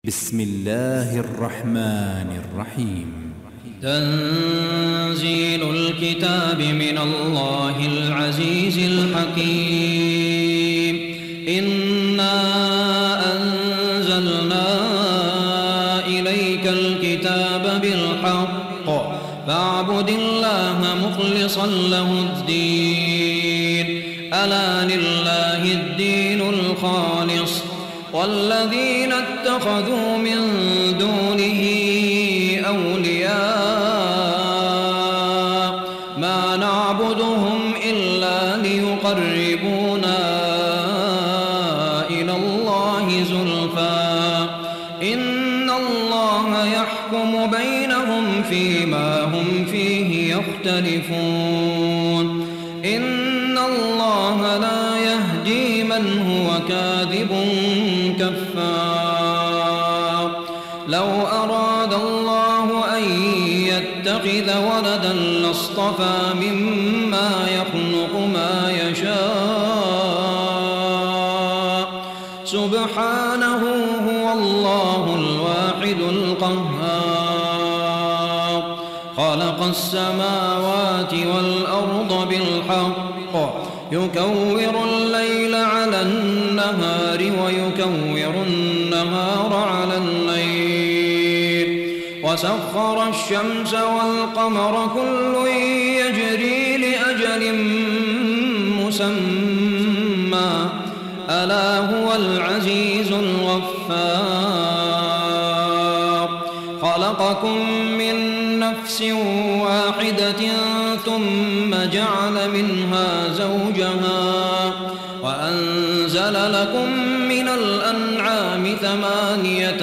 بسم الله الرحمن الرحيم. تنزيل الكتاب من الله العزيز الحكيم. إنا أنزلنا إليك الكتاب بالحق فاعبد الله مخلصا له الدين. ألا لله الدين الخالص والذين اتخذوا من دونه أولياء ما نعبدهم إلا ليقربونا إلى الله زلفى إن الله يحكم بينهم فيما هم فيه يختلفون. إن الله لا يهدي من هو كاذب كفار. لو أراد الله أن يتخذ ولدا لاصطفى مما يخلق ما يشاء سبحانه هو الله الواحد القهار. خلق السماوات والأرض بالحق يكور الليل على النهار ويكور النهار على الليل وسخر الشمس والقمر كل يجري لأجل مسمى ألا هو العزيز الغفار. خلقكم من نفس واحدة ثم جعل منها زوجها وأنزل لكم من الأنعام 8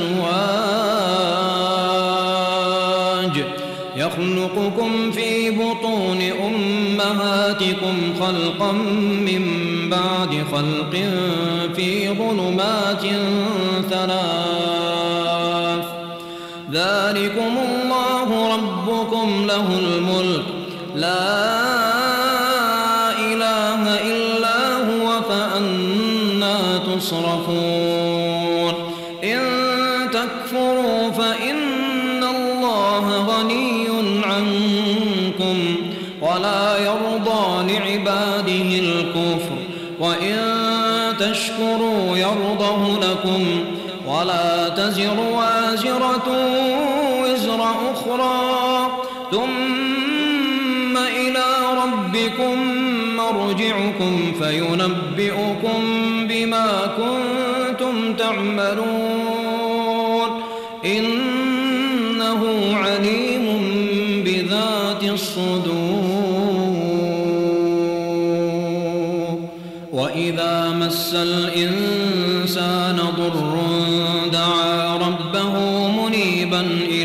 أزواج يخلقكم في بطون أمهاتكم خلقا من بعد خلق في ظلمات 3. ذلكم الله ربكم له الملك لا إله إلا هو فأنى تصرفون. إن تكفروا فإن الله غني عنكم ولا يرضى لعباده الكفر وإن تشكروا يرضه لكم ولا تزر وازرة وزر أخرى ثم إلى ربكم مرجعكم فينبئكم بما كنتم تعملون إنه عليم بذات الصدور. وإذا مس الإنسان ضر دعا ربه منيبا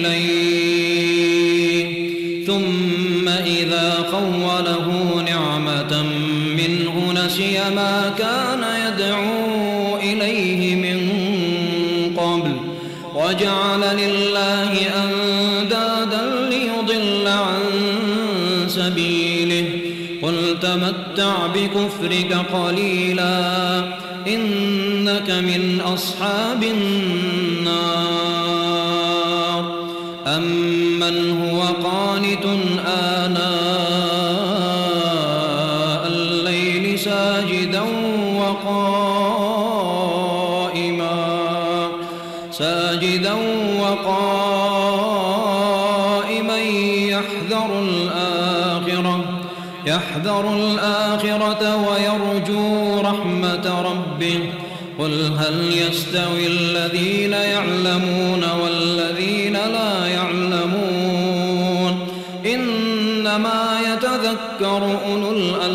إليه ثم إذا خوله نعمة منه نسي ما كان يدعو إليه من قبل وجعل لله أندادا ليضل عن سبيله. قل تمتع بكفرك قليلا إنك من أصحاب النار. أمن هو قانت آناء الليل ساجدا وقائما يحذر الآخرة ويرجو رحمة ربه. قل هل يستوي الذين يعلمون والذين لا يعلمون إنما يتذكر أولو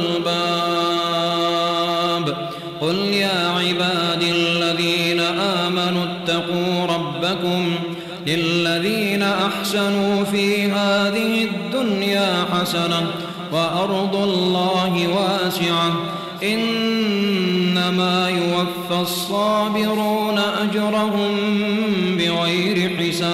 الألباب. قل يا عبادي الذين آمنوا اتقوا ربكم للذين أحسنوا في هذه الدنيا حسنة وأرض الله واسعة إنما يوفى الصابرون أجرهم بغير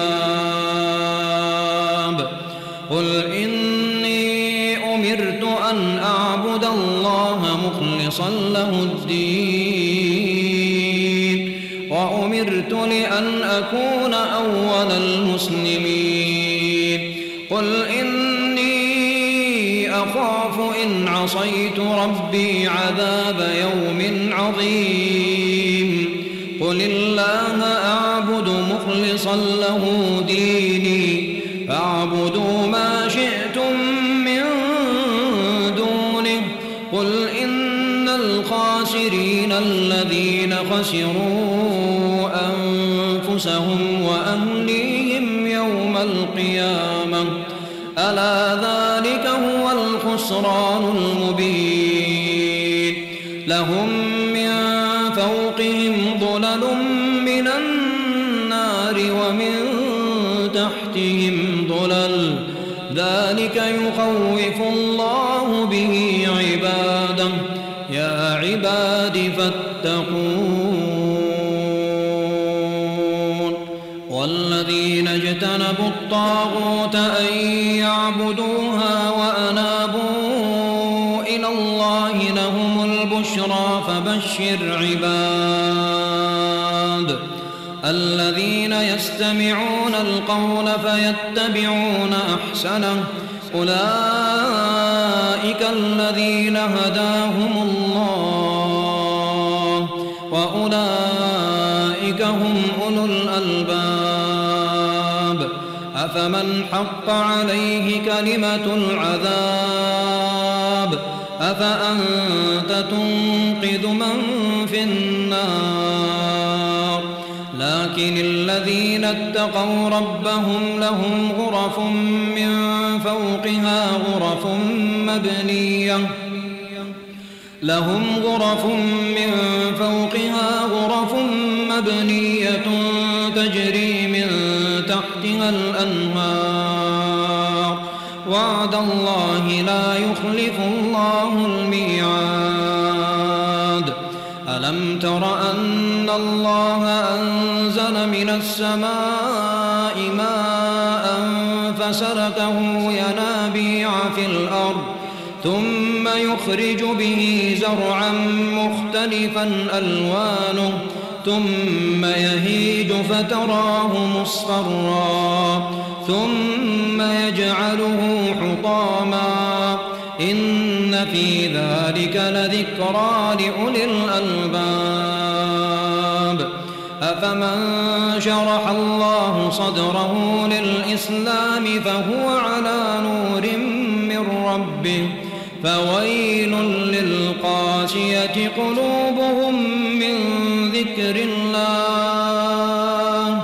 حساب. قل إني أمرت أن أعبد الله مخلصا له الدين وأمرت أن أكون أول المسلمين قل إني أخاف إن عصيت ربي عذاب يوم عظيم قل الله أعبد مخلصا له ديني فاعبدوا ما شئتم من دونه قل إن الخاسرين الذين خسروا أنفسهم وأهليهم يوم القيامة ألا ذلك هو الخسران المبين لهم من فوقهم ظلل من النار ومن تحتهم ظلل ذلك يخوف الله به عباده يا عباد فاتقون والذين اجتنبوا الطاغوت أن يعبدوها وأنابوا إلى الله لهم البشرى فبشر عباد الذين يستمعون القول فيتبعون أحسنه أولئك الذين هداهم الله وأولئك هم أولو الألباب أفمن حق عليه كلمة العذاب أفأنت تنقذ من في النار لكن الذين اتقوا ربهم لهم غرف من فوقها غرف مبنية تجري من تحتها الأنهار وعد الله لا يخلف الله الميعاد ألم تر أن الله أنزل من السماء ماء فسلكه ينابيع في الأرض ثم يخرج به زرعا مختلفا ألوانه ثم يهيج فتراه مصفرا ثم يجعله حطاما إن في ذلك لذكرى لأولي الألباب أفمن شرح الله صدره للإسلام فهو على نور من ربه فويل للقاسية قلوبهم من ذكر الله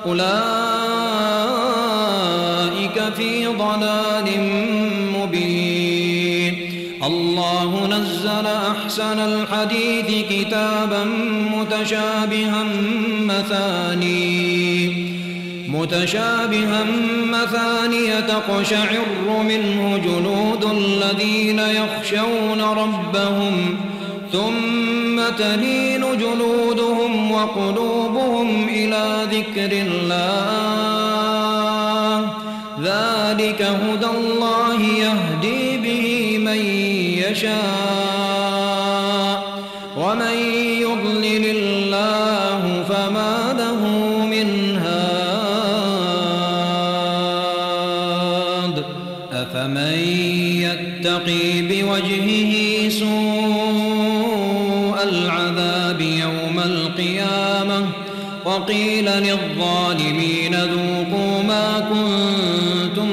أولئك في ضلال مبين الله نزل أحسن الحديث كتابا متشابها مثانية تقشعر منه جلود الذين يخشون ربهم ثم تلين جلودهم وقلوبهم إلى ذكر الله ذلك هدى الله يهدي به من يشاء ومن يضلل الله فما له من هاد أفمن يتقي بوجهه سوء العذاب يوم القيامة وقيل للظالمين ذوقوا ما كنتم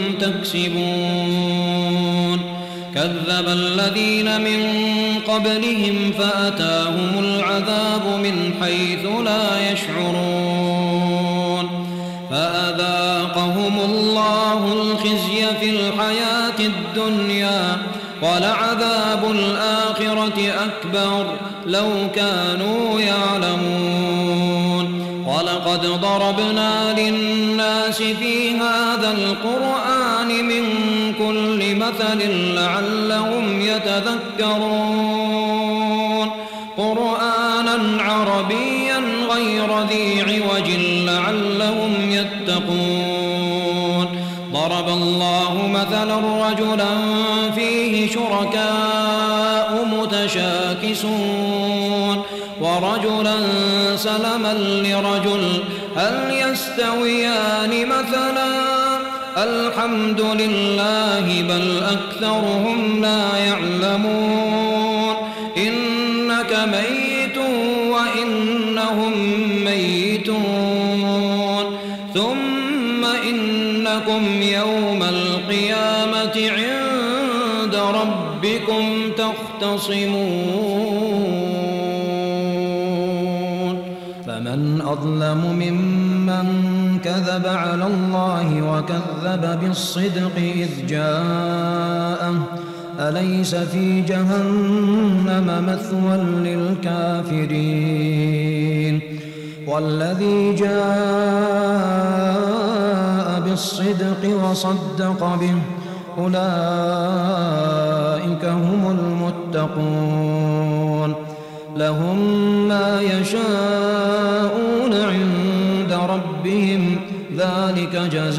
تكسبون كذب الذين من قبلهم فأتاهم العذاب من حيث لا يشعرون فأذاقهم الله الخزي في الحياة الدنيا ولعذاب الآخرة أكبر لو كانوا يعلمون ولقد ضربنا للناس في هذا القرآن من كل مثل لعلهم يتذكرون قرآنا عربيا غير ذي عوج لعلهم يتقون ضرب الله مثلا رجلا فيه شركاء متشاكسون ورجلا سلما لرجل هل يستويان مثلا الحمد لله بل أكثرهم لا يعلمون إنك ميت وإنهم ميتون ثم إنكم يوم القيامة عند ربكم تختصمون فمن أظلم ممن كذب على الله وكذب بالصدق إذ جاءه أليس في جهنم مثوى للكافرين والذي جاء بالصدق وصدق به أولئك هم المتقون لهم ما يشاءون عند ربهم ذلك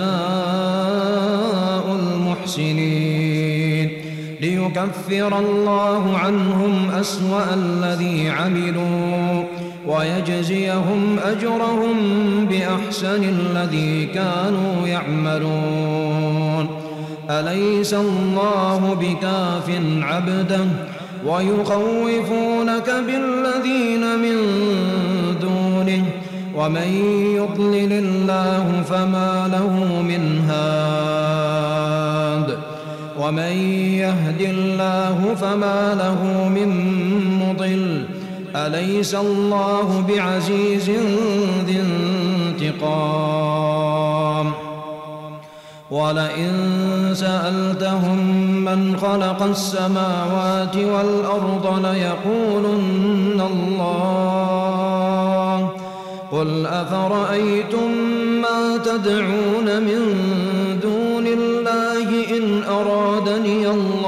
جزاء المحسنين ليكفر الله عنهم أسوأ الذي عملوا ويجزيهم أجرهم بأحسن الذي كانوا يعملون أليس الله بكاف عبده ويخوفونك بالذين من دونه ومن يضلل الله فما له من هاد ومن يهد الله فما له من مضل أليس الله بعزيز ذي انتقام ولئن سألتهم من خلق السماوات والأرض ليقولن الله قل أفرأيتم ما تدعون من دون الله إن أرادني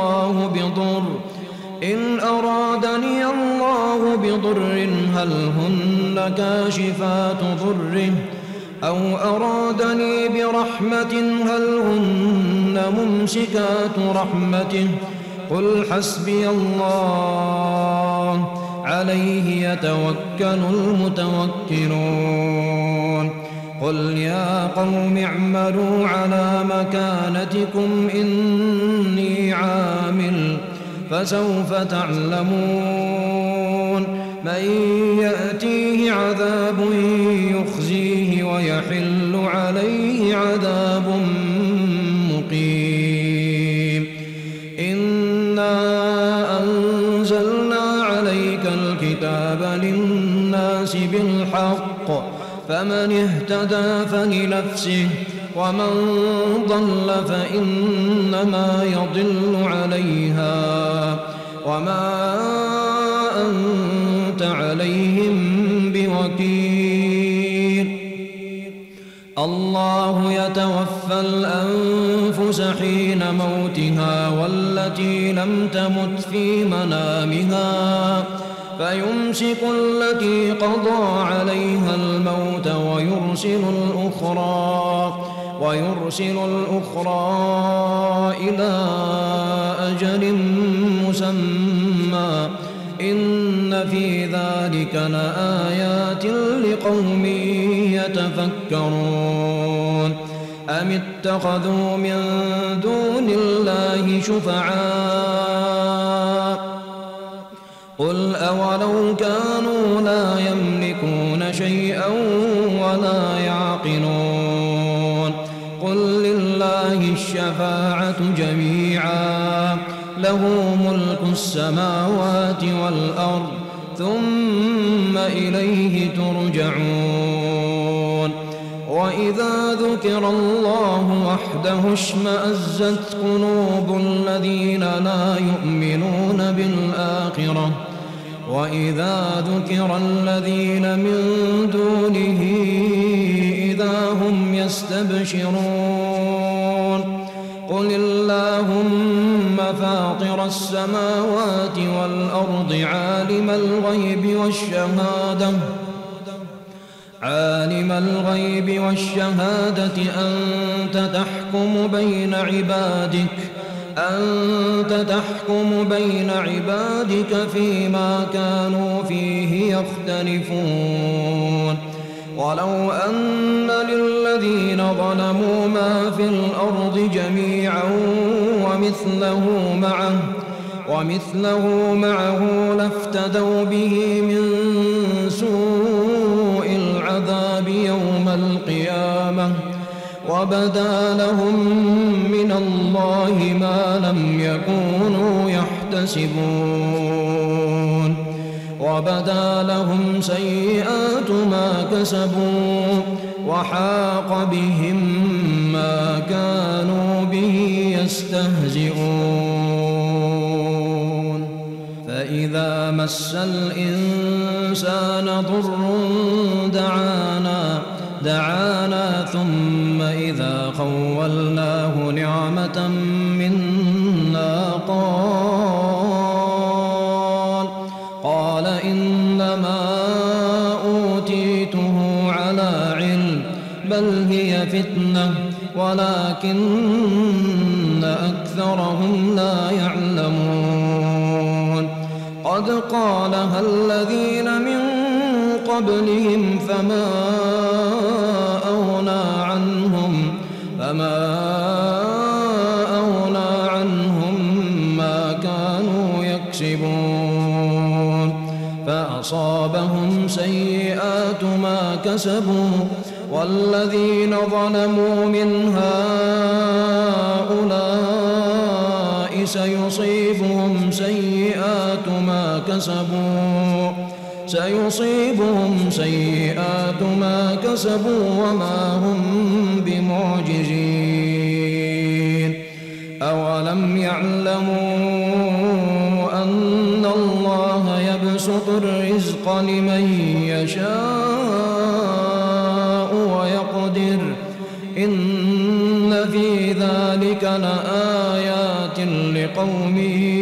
الله بضر هل هن كاشفات ضره أو أرادني برحمة هل هن ممسكات رحمته قل حسبي الله عليه يتوكل المتوكلون قل يا قوم اعملوا على مكانتكم إني عامل فسوف تعلمون من يأتيه عذاب يخزيه ويحل عليه عذاب مقيم إنا أنزلنا عليك الكتاب للناس بالحق فمن اهتدى فلنفسه ومن ضل فإنما يضل عليها وما أنت عليهم بوكيل الله يتوفى الأنفس حين موتها والتي لم تمت في منامها فيمسك التي قضى عليها الموت ويرسل الأخرى إلى أجل مسمى إن في ذلك لآيات لقوم يتفكرون أم اتخذوا من دون الله شفعاء قل أولو كانوا لا يملكون شيئا ولا يعقلون قل لله الشفاعة جميعا له ملك السماوات والأرض ثم إليه ترجعون وإذا ذكر الله وحده اشمأزت قلوب الذين لا يؤمنون بالآخرة وإذا ذكر الذين من دونه إذا هم يستبشرون قل اللهم فاطر السماوات والأرض عالم الغيب والشهادة أنت تحكم بين عبادك فيما كانوا فيه يختلفون ولو أن للذين ظلموا ما في الأرض جميعا ومثله معه لافتدوا به من سوء العذاب يوم القيامة وبدا لهم من الله ما لم يكونوا يحتسبون وبدا لهم سيئات ما كسبوا وحاق بهم ما كانوا به يستهزئون فإذا مس الإنسان ضر دعانا ثم إذا خولناه نعمة منا قال إنما أوتيته على علم بل هي فتنة ولكن أكثرهم لا يعلمون قد قالها الذين من قبلهم فما أغنى عنهم ما كانوا يكسبون فأصابهم سيئات ما كسبوا والذين ظلموا من هؤلاء سيصيبهم سيئات ما كسبوا وما هم بمعجزين أولم يعلموا أن الله يبسط الرزق لمن يشاء ويقدر إن في ذلك لآيات لقوم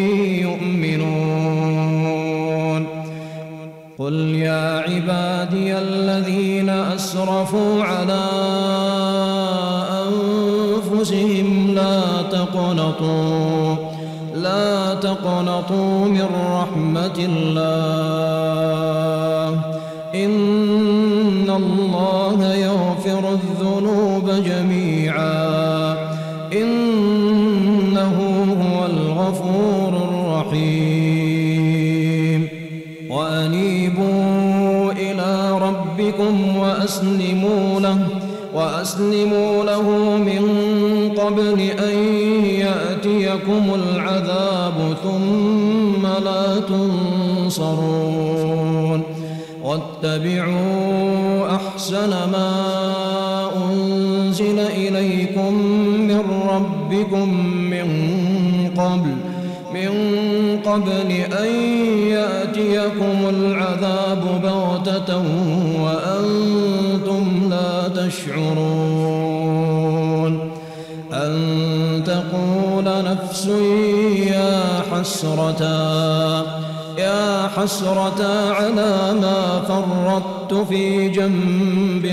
يؤمنون قل يا عبادي الذين أسرفوا على أنفسهم لا تقنطوا من رحمة الله إن الله يغفر الذنوب جميعا إنه هو الغفور الرحيم وأنيبوا إلى ربكم وأسلموا له من قبل أن يأتيكم العذاب ثم لا تنصرون واتبعوا أحسن ما أنزل إليكم من ربكم من قبل أن يأتيكم العذاب بغتة وأنتم لا تشعرون أن تقول نفس يا حسرة على ما فرطت في جنب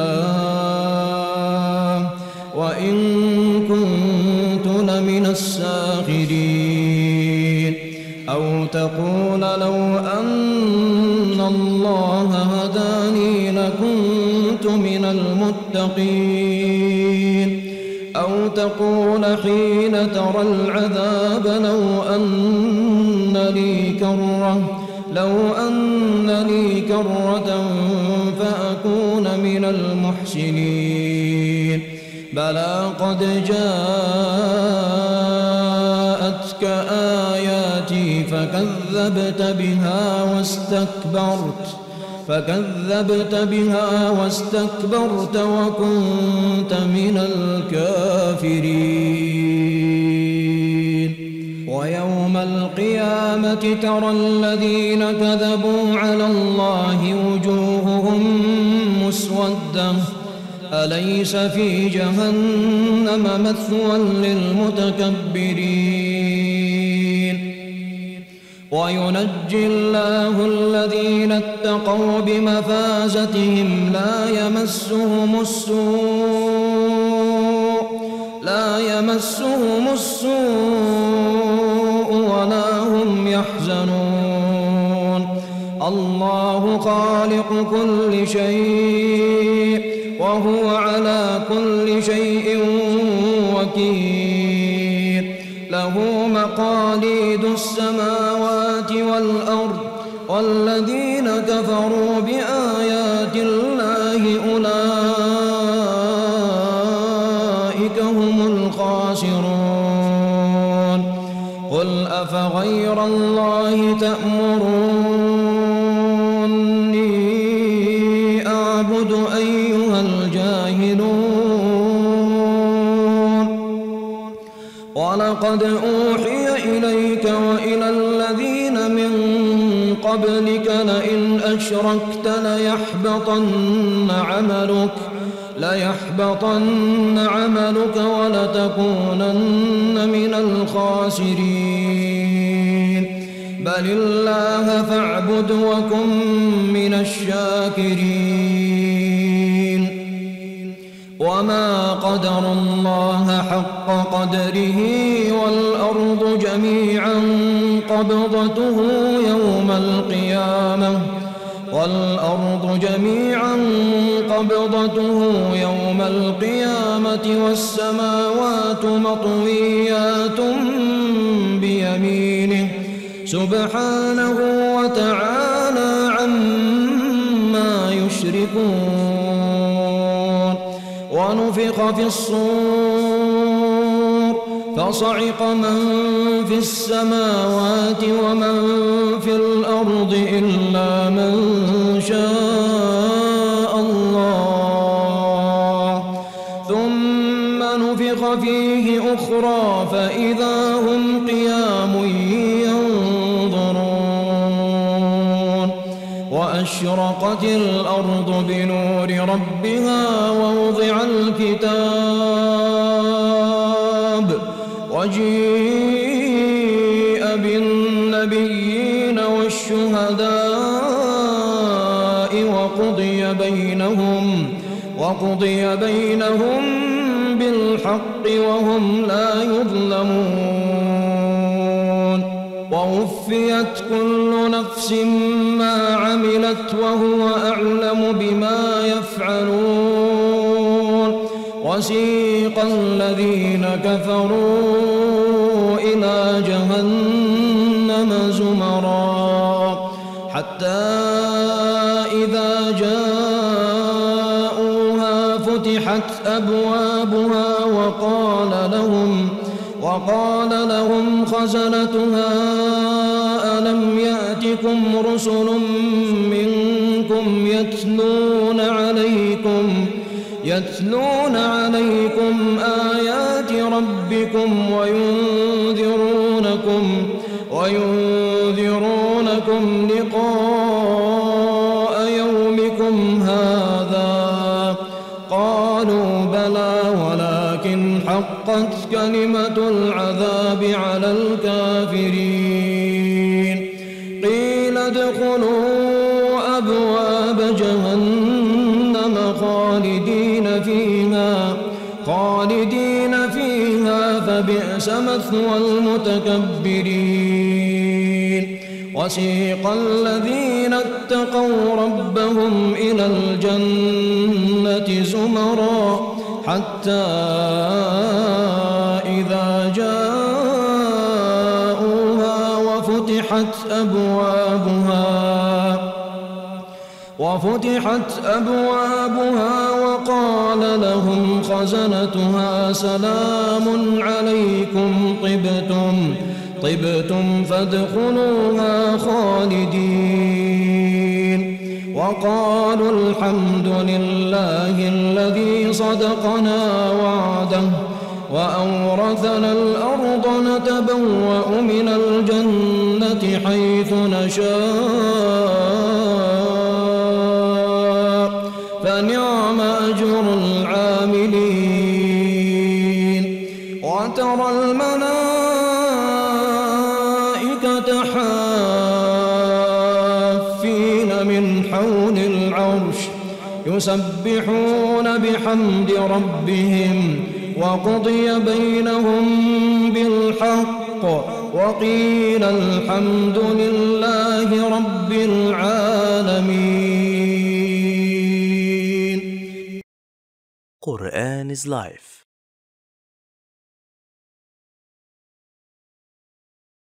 الله وإن كنت لمن الساخرين أو تقول لو أن الله هداني لكنت من المتقين أو تقول حين ترى العذاب لو أن لي كرة فأكون من المحسنين بلى قد جاءتك آياتي فكذبت بها واستكبرت وكنت من الكافرين ويوم القيامة ترى الذين كذبوا على الله وجوههم مسودة أليس في جهنم مثوى للمتكبرين وينجي الله الذين اتقوا بمفازتهم لا يمسهم السوء ولا هم يحزنون الله خالق كل شيء وهو على كل شيء وكيل له مقاليد السماوات والأرض والذين كفروا بآيات الله أولئك هم الخاسرون قل أفغير الله تأمروني أعبد أيها الجاهلون ولقد أوحي إليك وإلى الذين من قبلك لئن أشركت ليحبطن عملك ولتكونن من الخاسرين بل الله فاعبد وكن من الشاكرين وما قدروا الله حق قدره والأرض جميعا قبضته يوم القيامة والسماوات مطويات بيمينه سبحانه وتعالى عما يشركون ونفخ في الصور فصعق من في السماوات ومن في الأرض إلا من شاء الله ثم نفخ فيه أخرى فإذا هم قيام ينظرون وأشرقت الأرض بنور ربها ووضع الكتاب وجيء بالنبيين والشهداء وقضي بينهم بالحق وهم لا يظلمون ووفيت كل نفس ما عملت وهو أعلم بما يفعلون وسيق الذين كفروا إلى جهنم زمرا حتى إذا جاءوها فتحت أبوابها وقال لهم خزنتها ألم يأتكم رسل منكم يتلون عليكم آيات ربكم وينذرونكم لقاء يومكم هذا قالوا بلى ولكن حقت كلمة العذاب على الكافرين قيل ادخلوا أبواب جهنم خالدين فيها فبئس مثوى المتكبرين وسيق الذين اتقوا ربهم إلى الجنة زمرا حتى إذا جاءوها وفتحت أبوابها وقال لهم خزنتها سلام عليكم طبتم فادخلوها خالدين وقالوا الحمد لله الذي صدقنا وعده وأورثنا الأرض نتبوأ من الجنة حيث نشاء فنعم أجر العاملين وترى الملائكة حافين من حول العرش يسبحون بحمد ربهم وقضي بينهم بالحق وقيل الحمد لله رب العالمين. Quran is life.